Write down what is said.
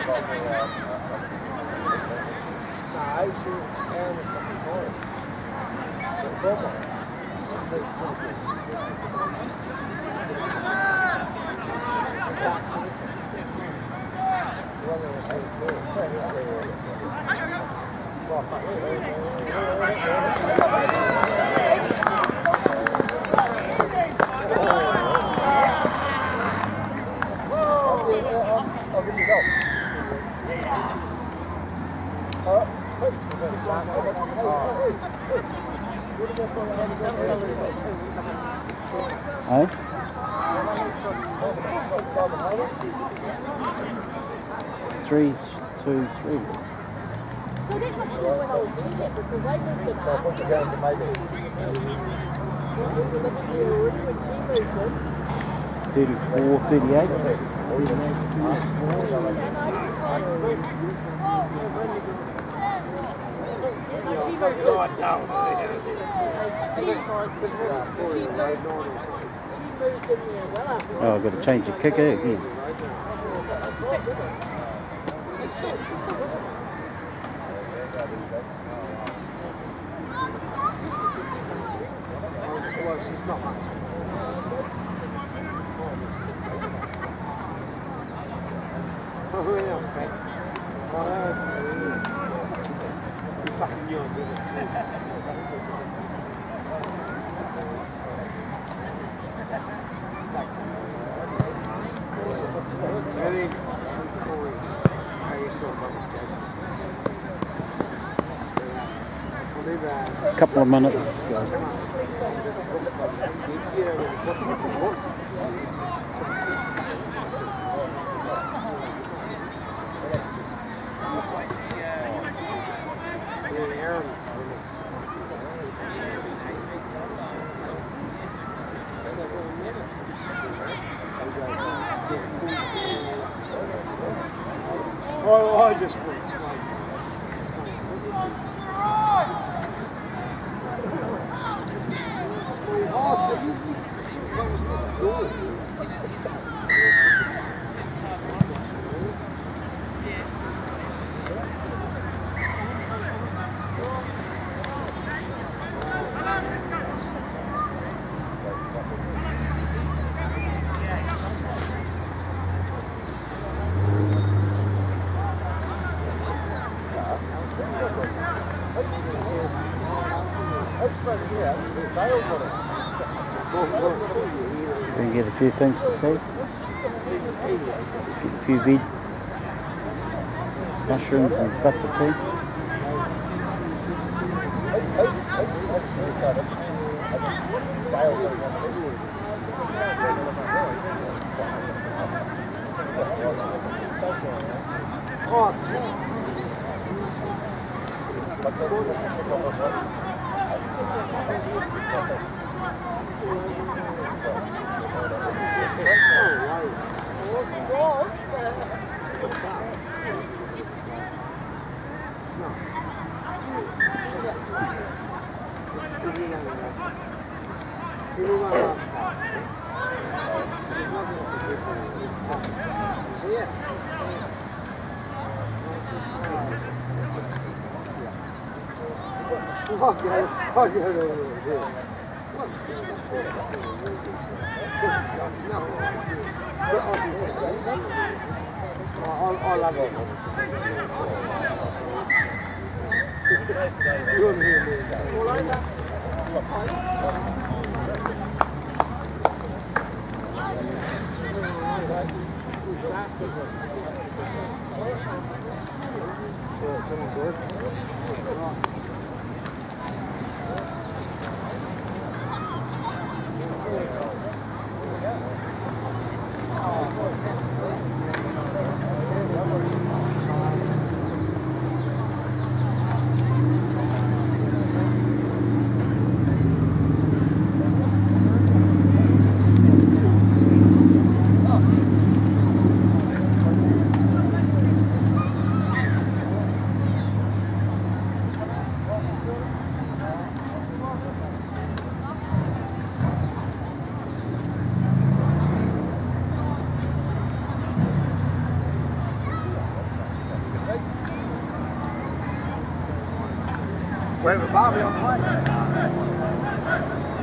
Hey? 3, 2, 3. So I didn't have to know when I was doing it because I moved it Saturday. 34, 38. Oh, I've got to change the kicker again. A couple of minutes. Oh, I just Can get a few things for tea. Get a few veg, mushrooms and stuff for tea. Wait with Bobby on the way.